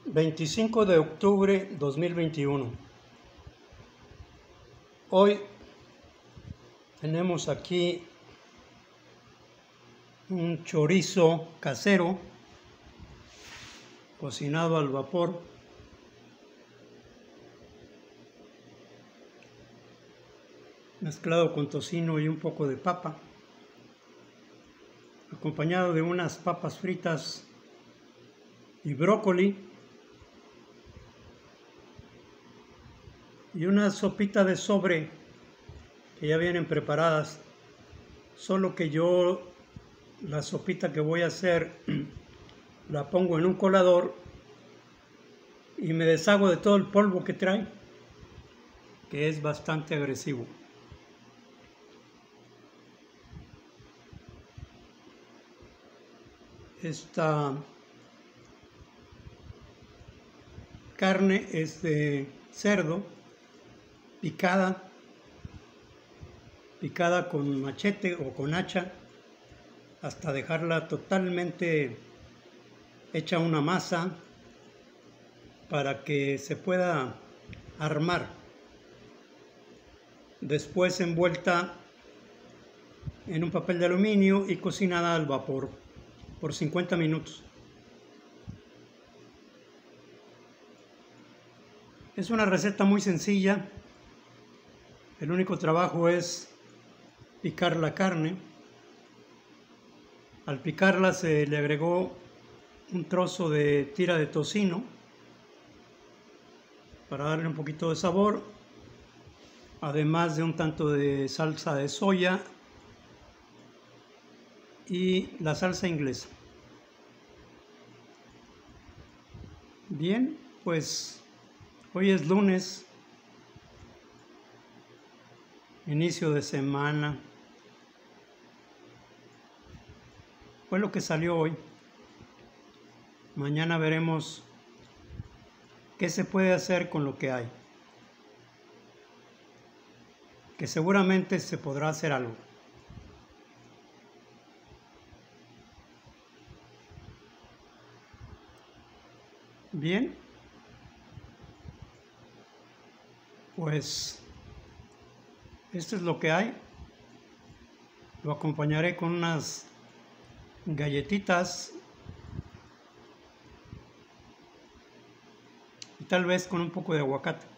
25 de octubre 2021. Hoy tenemos aquí un chorizo casero cocinado al vapor, mezclado con tocino y un poco de papa, acompañado de unas papas fritas y brócoli y una sopita de sobre que ya vienen preparadas, solo que yo la sopita que voy a hacer la pongo en un colador y me deshago de todo el polvo que trae, que es bastante agresivo. Esta carne es de cerdo picada con machete o con hacha hasta dejarla totalmente hecha una masa para que se pueda armar. Después envuelta en un papel de aluminio y cocinada al vapor por 50 minutos. Es una receta muy sencilla. El único trabajo es picar la carne. Al picarla se le agregó un trozo de tira de tocino para darle un poquito de sabor, además de un tanto de salsa de soya y la salsa inglesa. Bien, pues hoy es lunes, inicio de semana. Fue lo que salió hoy. Mañana veremos qué se puede hacer con lo que hay. Que seguramente se podrá hacer algo. Bien, pues esto es lo que hay. Lo acompañaré con unas galletitas y tal vez con un poco de aguacate.